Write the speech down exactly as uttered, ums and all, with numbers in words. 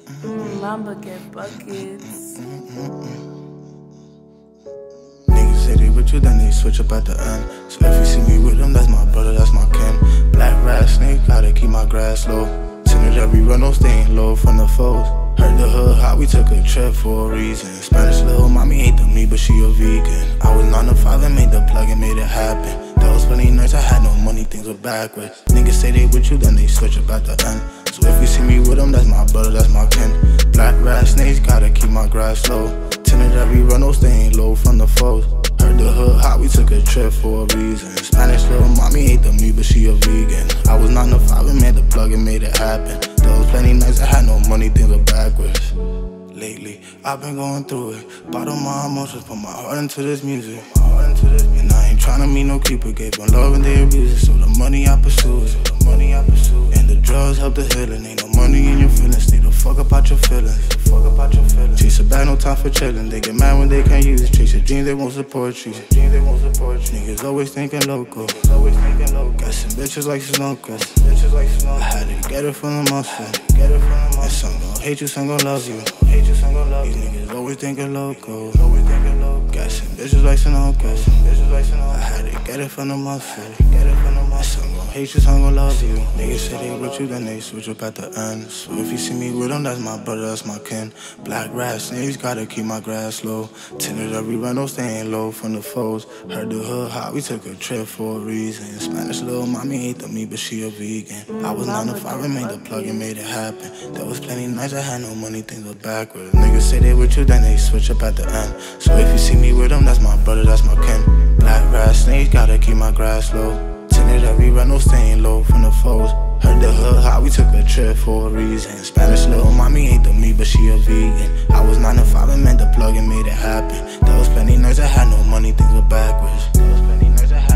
Mamba get buckets. Niggas say they with you, then they switch up at the end. So if you see me with them, that's my brother, that's my kin. Black rat snake, gotta keep my grass low. Tinted every run, no staying low from the foes. Heard the hood hot, we took a trip for a reason. Spanish little mommy hate the meat, but she a vegan. I was nine to five and made the plug and made it happen. That was plenty nights, I had no money, things were backwards. Niggas say they with you, then they switch up at the end. So if you see me with them, that's my brother, that's my kin. Black rat snakes, gotta keep my grass low. Tinted every run, no staying low from the foes. Heard the hood hot, we took a trip for a reason. Spanish little mommy hate the meat, but she a vegan. I was nine to five and made the plug and made it happen. There was plenty nights I had no money, things were backwards. Lately, I've been going through it. Bottle my emotions, put my heart into this music. And I ain't tryna meet no creeper, gave them love and they abuse it. So the money I pursue it. The money I pursue it. And the drugs help the healing. Ain't no money in your feelings. Stay the fuck up out your feelings. Fuck up out your feelings. Chase a bag, no time for chillin'. They get mad when they can't use it. Chase your dreams, they won't support you. Dreams, they won't support you. Niggas always thinking local. Always thinking local. Got some bitches like Sunoco. Bitches like Sunoco. I had to get it from the muscle. Get it from the muscle. And some gon' hate you, some gon' love you. Hate you, some gon' love you. These niggas always thinking local. Always thinking local. Got some bitches like Sunoco. Some bitches like Sunoco. I had to get it from the muscle. Get it from the muscle. Some gon' hate you, some gon' love you. Niggas say they with you, then they switch up at the end. So if you see me with them, that's my brother, that's my kin. Black rat snakes, gotta keep my grass low. Tinted every run, no staying low from the foes. Heard the hood hot, we took a trip for a reason. Spanish little mommy hate the meat, but she a vegan. I was nine to five and made the plug and made it happen. There was plenty nights I had no money, things were backwards. Niggas say they with you, then they switch up at the end. So if you see me with them, that's my brother, that's my kin. Black rat snakes, gotta keep my grass low. Tinted every run, no staying low from the foes. Heard the hood hot, we took a trip for a reason. Spanish little mommy hate the meat, but she a vegan. I was nine to five and meant the plug and made it happen. There was plenty nights I had no money, things were backwards. There was plenty nights I had